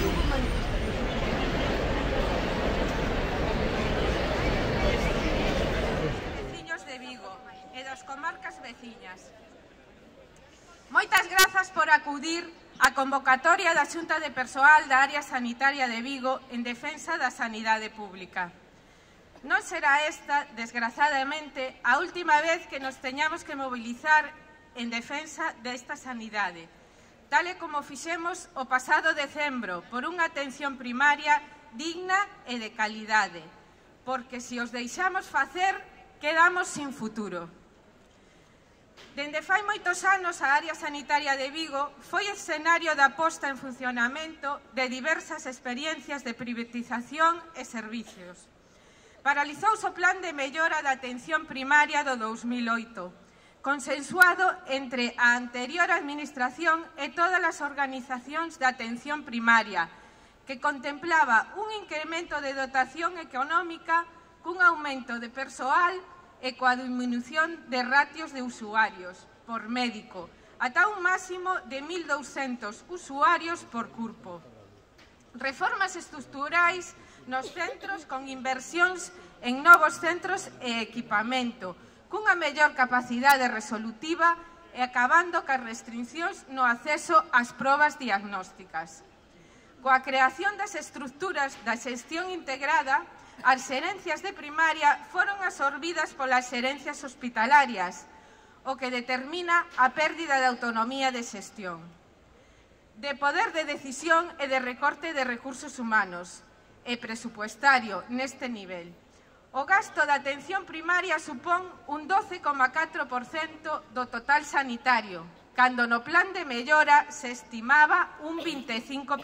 Veciños de Vigo e das comarcas veciñas. Moitas grazas por acudir á convocatoria da Xunta de Persoal da Área Sanitaria de Vigo en defensa da sanidade pública. Non será esta, desgrazadamente, a última vez que nos teñamos que mobilizar en defensa desta sanidade, tal e como fixemos o pasado decembro por unha atención primaria digna e de calidade, porque se os deixamos facer, quedamos sin futuro. Dende fai moitos anos a área sanitaria de Vigo foi escenario da posta en funcionamento de diversas experiencias de privatización e servicios. Paralizouse o plan de mellora da atención primaria do 2008, consensuado entre a anterior administración e todas as organizacións de atención primaria, que contemplaba un incremento de dotación económica cun aumento de persoal e coa disminución de ratios de usuarios por médico, ata un máximo de 1.200 usuarios por curpo. Reformas estruturais nos centros con inversións en novos centros e equipamento, cunha mellor capacidade resolutiva e acabando cas restriccións no acceso ás probas diagnósticas. Coa creación das estruturas da xestión integrada, as xerencias de primaria foron absorbidas polas xerencias hospitalarias, o que determina a pérdida de autonomía de xestión, de poder de decisión e de recorte de recursos humanos e presupuestario neste nivel. O gasto da atención primaria supón un 12,4% do total sanitario, cando no plan de mellora se estimaba un 25%.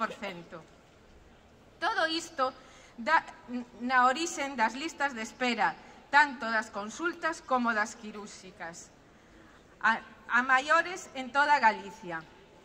Todo isto dá na orixen das listas de espera, tanto das consultas como das quirúrxicas, a maiores en toda Galicia.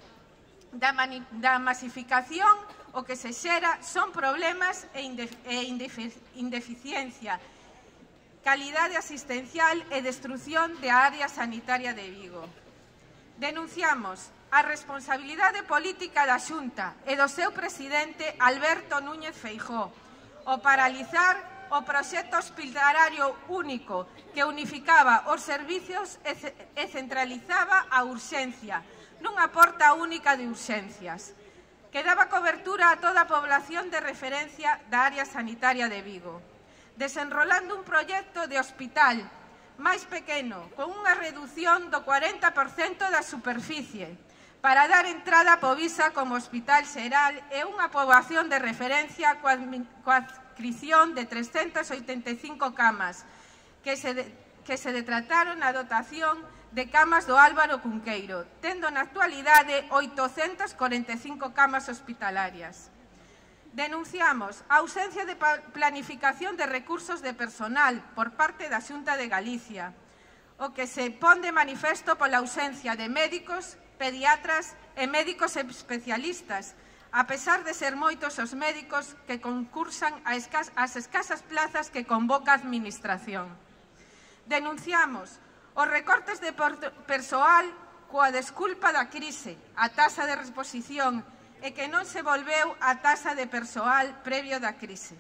Da masificación, o que se xera son problemas e indeficiencia, calidade asistencial e destrucción da área sanitaria de Vigo. Denunciamos a responsabilidade política da Xunta e do seu presidente Alberto Núñez Feijóo ao paralizar o proxecto hospitalario único que unificaba os servicios e centralizaba a urxencia nunha porta única de urxencias, que daba cobertura a toda a población de referencia da área sanitaria de Vigo, desenrolando un proxecto de hospital máis pequeno, con unha reducción do 40% da superficie, para dar entrada a Povisa como hospital xeral e unha poboación de referencia coa adscrición de 385 camas, que se detrataron a dotación de camas do Álvaro Cunqueiro, tendo na actualidade 845 camas hospitalarias. Denunciamos a ausencia de planificación de recursos de personal por parte da Xunta de Galicia, o que se pon de manifesto pola ausencia de médicos, pediatras e médicos especialistas, a pesar de ser moitos os médicos que concursan as escasas plazas que convoca a Administración. Denunciamos os recortes de persoal coa desculpa da crise, a taxa de reposición e que non se volveu a taxa de persoal previo da crise.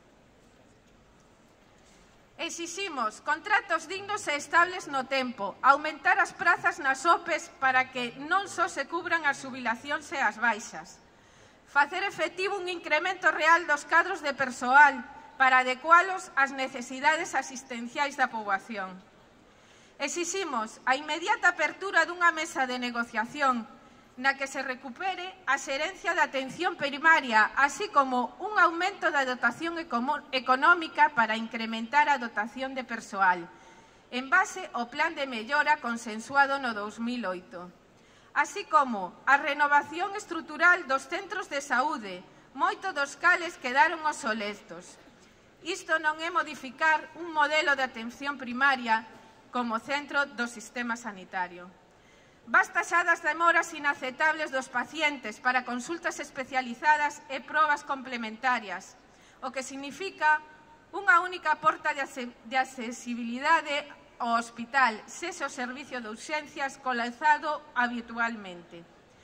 Exiximos contratos dignos e estables no tempo, aumentar as prazas nas OPEs para que non só se cubran as xubilacións e as baixas, facer efectivo un incremento real dos cadros de persoal para adecualos ás necesidades asistenciais da poboación. Exiximos a inmediata apertura dunha mesa de negociación na que se recupere a xerencia da atención primaria, así como un aumento da dotación económica para incrementar a dotación de persoal, en base ao plan de mellora consensuado no 2008, así como a renovación estrutural dos centros de saúde, moito dos cales quedaron obsoletos. Isto non é modificar un modelo de atención primaria como centro do sistema sanitario. Basta xa das demoras inaceptables dos pacientes para consultas especializadas e probas complementarias, o que significa unha única porta de accesibilidade ao hospital, sexa o servicio de urxencias colapsado habitualmente.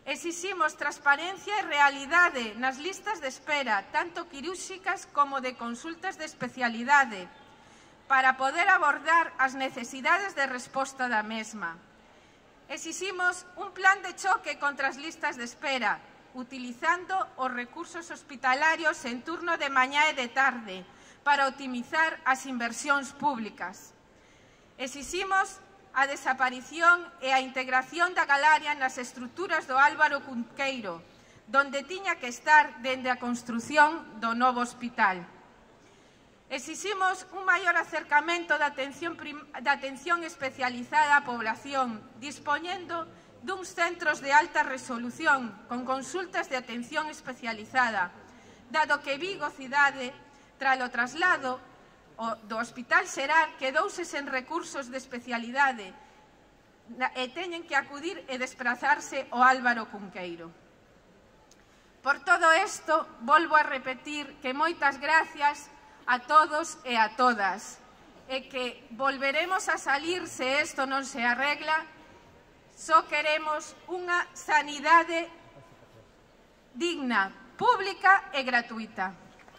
Exiximos transparencia e realidade nas listas de espera, tanto quirúrxicas como de consultas de especialidade, para poder abordar as necesidades de resposta da mesma. Exiximos un plan de choque contra as listas de espera, utilizando os recursos hospitalarios en turno de mañá e de tarde, para optimizar as inversións públicas. Exiximos a desaparición e a integración da Galaria nas estruturas do Álvaro Cunqueiro, donde tiña que estar dende a construción do novo hospital. Exiximos un maior acercamento da atención especializada á población, dispoñendo duns centros de alta resolución con consultas de atención especializada, dado que Vigo, cidade, tras o traslado do Hospital Xerar, quedouse sen recursos de especialidade e teñen que acudir e desprazarse ao Álvaro Cunqueiro. Por todo isto, volvo a repetir que moitas gracias a todos e a todas, e que volveremos a salir se isto non se arregla. Só queremos unha sanidade digna, pública e gratuita.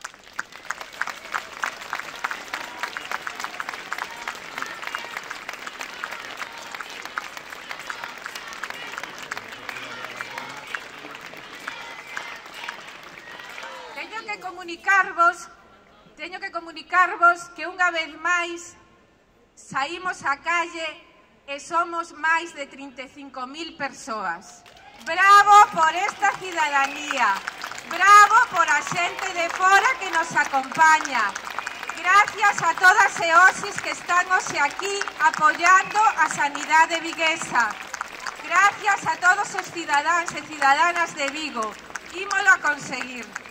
Teño que comunicarvos que unha vez máis saímos á calle e somos máis de 35.000 persoas. Bravo por esta cidadanía, bravo por a xente de fora que nos acompaña. Gracias a todas e osis que están hoxe aquí apoiando a sanidade viguesa. Gracias a todos os cidadáns e cidadánas de Vigo. Ímolo a conseguir.